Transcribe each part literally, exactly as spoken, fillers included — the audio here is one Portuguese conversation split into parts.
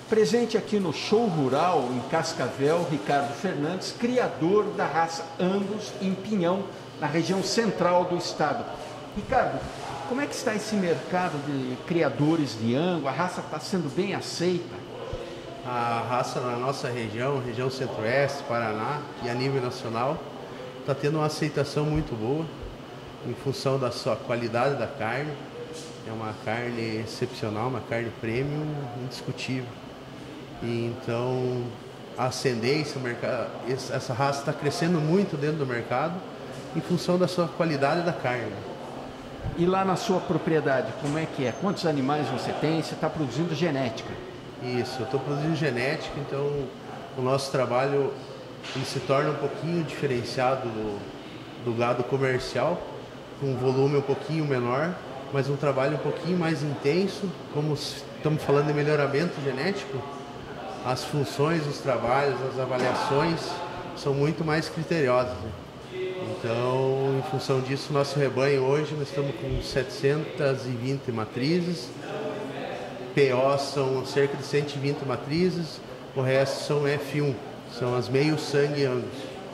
Presente aqui no Show Rural, em Cascavel, Ricardo Fernandes, criador da raça Angus em Pinhão, na região central do estado. Ricardo, como é que está esse mercado de criadores de Angus? A raça está sendo bem aceita? A raça na nossa região, região centro-oeste, Paraná e a nível nacional, está tendo uma aceitação muito boa em função da sua qualidade da carne. É uma carne excepcional, uma carne premium, indiscutível. E então a ascendência, o mercado, essa raça está crescendo muito dentro do mercado em função da sua qualidade da carne. E lá na sua propriedade, como é que é? Quantos animais você tem? Você está produzindo genética? Isso, eu estou produzindo genética, então o nosso trabalho ele se torna um pouquinho diferenciado do, do gado comercial, com um volume um pouquinho menor, mas um trabalho um pouquinho mais intenso. Como estamos falando de melhoramento genético, as funções, os trabalhos, as avaliações são muito mais criteriosas. Então, em função disso, nosso rebanho hoje, nós estamos com setecentas e vinte matrizes, P O são cerca de cento e vinte matrizes, o resto são F um, são as meio sangue Angus.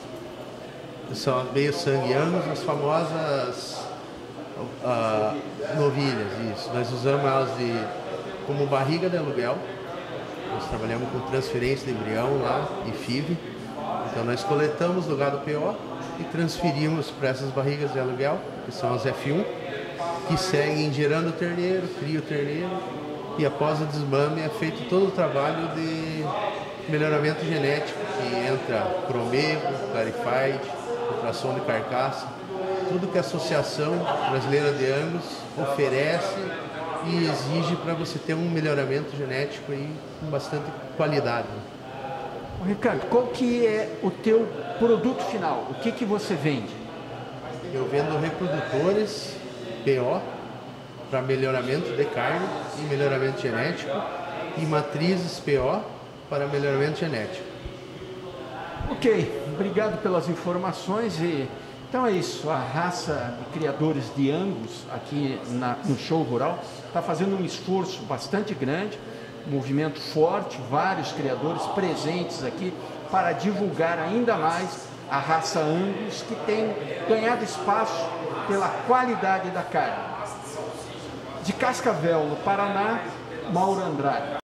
São as meio sangue Angus, as famosas uh, novilhas, isso. Nós usamos elas de, como barriga de aluguel. Nós trabalhamos com transferência de embrião lá e F I V. Então nós coletamos do gado P O e transferimos para essas barrigas de aluguel, que são as F um, que seguem gerando o terneiro, cria o terneiro, e após o desmame é feito todo o trabalho de melhoramento genético, que entra Promego, Clarified, ultrassom de carcaça, tudo que a Associação Brasileira de Angus oferece e exige para você ter um melhoramento genético aí com bastante qualidade. Ô, Ricardo, qual que é o teu produto final? O que que você vende? Eu vendo reprodutores P O para melhoramento de carne e melhoramento genético e matrizes P O para melhoramento genético. Ok, obrigado pelas informações. E então é isso, a raça de criadores de Angus aqui na, no Show Rural está fazendo um esforço bastante grande, um movimento forte, vários criadores presentes aqui para divulgar ainda mais a raça Angus, que tem ganhado espaço pela qualidade da carne. De Cascavel, no Paraná, Mauro Andrade.